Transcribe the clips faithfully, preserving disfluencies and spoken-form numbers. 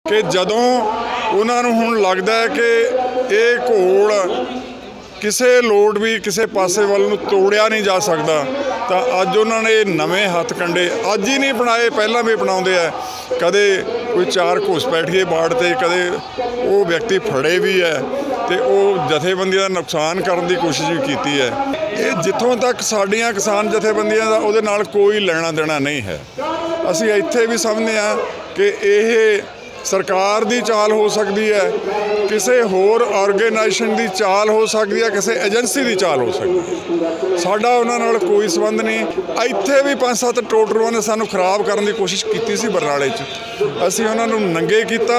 कि जदों उन्होंने हुण लगता है कि ये घोल किसी लोड़ भी किसी पासे वाल नूं तोड़िया नहीं जा सकता, तो अज उन्होंने नवे हथ कंडे अज ही नहीं बनाए, पहला भी अपनाते हैं। कदे कोई चार घुसपैठिए बाड़ते, कदे वो व्यक्ति फड़े भी है, तो वो जथेबंदियां का नुकसान करने की कोशिश भी की है। ये जितों तक साड़ियाँ किसान जथेबंदियां का उहदे नाल कोई लेना देना नहीं है। असीं इत्थे भी समझते हैं कि यह सरकार की चाल हो सकती है, किसी होर ऑर्गेनाइजेशन की चाल हो सकती है, किसी एजेंसी की चाल हो सकती है। साडा उन्हां नाल कोई संबंध नहीं। इत्थे भी पांच सत्त टोटरुआं ने सानूं खराब करने की कोशिश की सी बरनाले च, असीं उन्हां नूं नंगे कीता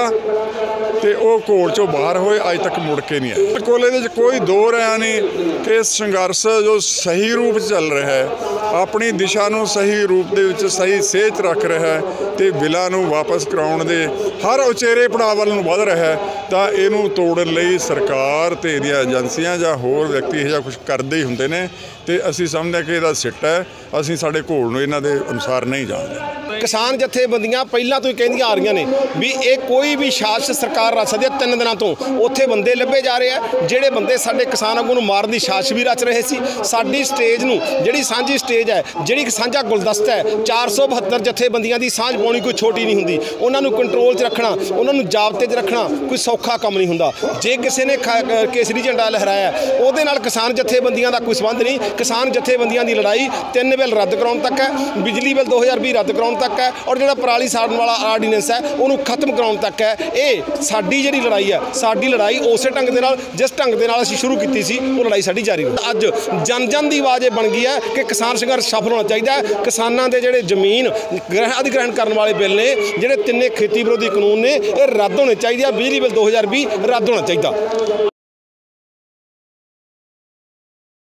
ते वो घोल चों बाहर होए, अज तक मुड़ के नहीं आए। बिल्कुल ये कोई दो रहा नहीं कि संघर्ष जो सही रूप चल रहा है, अपनी दिशा नूं सही रूप दे विच सही सेच रख रहा है, तो बिलों नूं वापस कराउण दे हर उचेरे पड़ाव वल नूं वध रहा है, तो इहनूं तोड़न लई सरकार ते इहदियां एजेंसियां जां होर व्यक्ति इहो जिहा कुछ करदे ही हुंदे ने, ते असीं समझदे कि इहदा सिट है। असीं साडे घोल नूं इन्हां दे अनुसार नहीं जाणदे। किसान जथेबंदियां पहलां तो ही कहिंदियां आ रहीआं ने भी ये कोई भी शासन सरकार रच सकदी है। तीन दिनों तो उत्थे बंदे लभे जा रहे हैं जिहड़े बंदे साडे किसान आगू नूं मारन दी साजिश भी रच रहे सी। साडी स्टेज नूं जिहड़ी सांझी स्टेज है, जिहड़ी साझा गुलदस्ता है, चार सौ बहत्तर जथेबंदियां दी सांझ पाउणी कोई छोटी नहीं हुंदी। उन्हां नूं कंट्रोल च रखना, उन्हां नूं जाबते च रखना कोई सौखा काम नहीं हुंदा। जे किसी ने केसरी झंडा लहराया उहदे नाल किसान जथेबंदियां दा कोई संबंध नहीं। किसान जथेबंदियां दी लड़ाई तीन बिल रद्द कराउण तक है, बिजली बिल दो हज़ार भी रद्द कराउण तक है, और जिहड़ा पराली साड़न वाला आर्डीनेंस है उन्होंने खत्म कराउण तक है। ये साडी जिहड़ी लड़ाई है, साडी लड़ाई उस ढंग दे नाल जिस ढंग दे नाल असीं शुरू कीती सी वो लड़ाई साडी जारी रही। अज जन जन की आवाज़ बन गई है कि किसान संघर्ष सफल होना चाहिए। किसानों के जिहड़े जमीन ग्रहण अधिग्रहण करने वाले बिल ने, जिहड़े तिन्ने खेती विरोधी कानून ने, ये रद्द होने चाहिए। बिजली बिल दो हज़ार भी रद्द होना चाहिए।